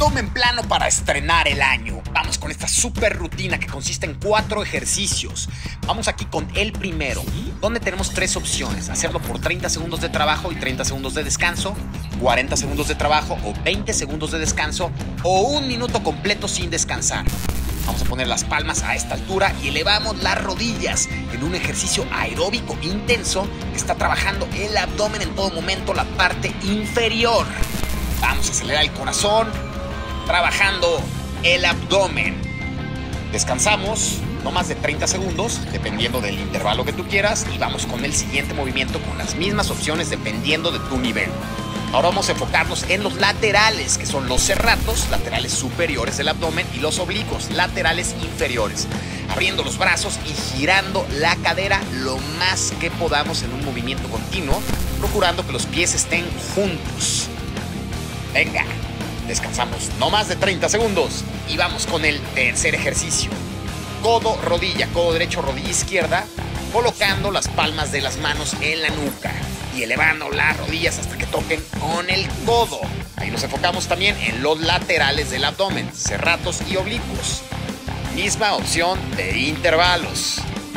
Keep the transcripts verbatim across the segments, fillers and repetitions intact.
abdomen plano para estrenar el año. Vamos con esta super rutina que consiste en cuatro ejercicios. Vamos aquí con el primero, donde tenemos tres opciones: hacerlo por treinta segundos de trabajo y treinta segundos de descanso, cuarenta segundos de trabajo o veinte segundos de descanso, o un minuto completo sin descansar. Vamos a poner las palmas a esta altura y elevamos las rodillas en un ejercicio aeróbico intenso que está trabajando el abdomen en todo momento, la parte inferior. Vamos a acelerar el corazón, trabajando el abdomen. Descansamos no más de treinta segundos, dependiendo del intervalo que tú quieras, y vamos con el siguiente movimiento con las mismas opciones dependiendo de tu nivel. Ahora vamos a enfocarnos en los laterales, que son los cerratos, laterales superiores del abdomen, y los oblicuos, laterales inferiores. Abriendo los brazos y girando la cadera lo más que podamos en un movimiento continuo, procurando que los pies estén juntos. Venga, descansamos no más de treinta segundos y vamos con el tercer ejercicio. Codo, rodilla, codo derecho, rodilla izquierda, colocando las palmas de las manos en la nuca y elevando las rodillas hasta que toquen con el codo. Ahí nos enfocamos también en los laterales del abdomen, cerratos y oblicuos. Misma opción de intervalos.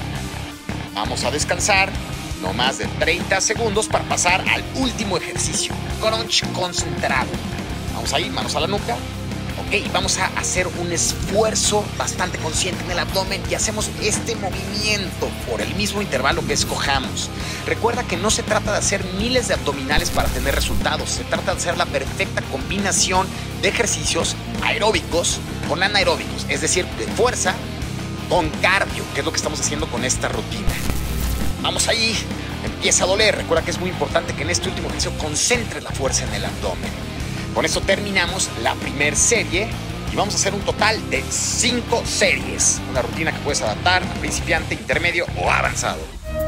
Vamos a descansar no más de treinta segundos para pasar al último ejercicio, crunch concentrado. Vamos ahí, manos a la nuca. Ok, vamos a hacer un esfuerzo bastante consciente en el abdomen y hacemos este movimiento por el mismo intervalo que escojamos. Recuerda que no se trata de hacer miles de abdominales para tener resultados, se trata de hacer la perfecta combinación de ejercicios aeróbicos con anaeróbicos, es decir, de fuerza con cardio, que es lo que estamos haciendo con esta rutina. Vamos ahí, empieza a doler. Recuerda que es muy importante que en este último ejercicio concentres la fuerza en el abdomen. Con eso terminamos la primera serie y vamos a hacer un total de cinco series. Una rutina que puedes adaptar a principiante, intermedio o avanzado.